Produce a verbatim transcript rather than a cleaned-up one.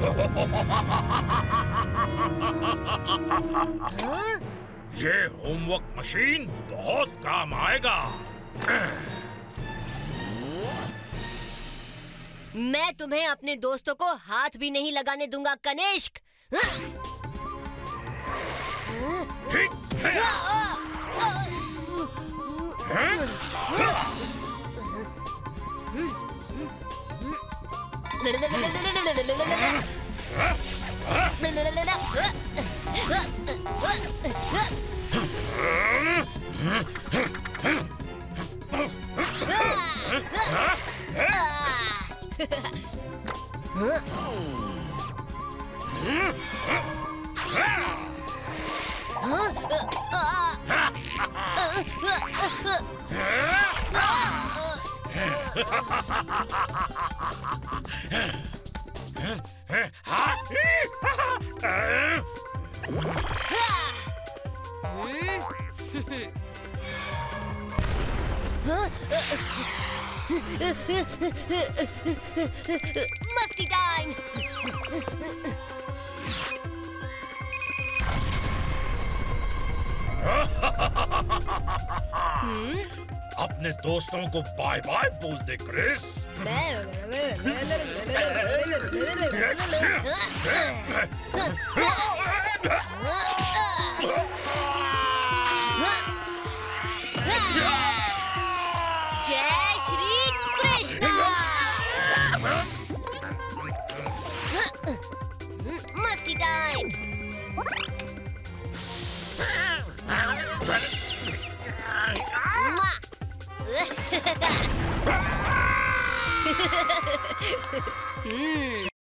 ये homework machine बहुत काम आएगा। मैं तुम्हें अपने दोस्तों को हाथ भी नहीं लगाने दूंगा कनिष्क। मस्ती टाइम। अपने दोस्तों को बाय बाय बोल दे क्रिस। जय श्री कृष्ण। मस्ती टाइम। Hmm.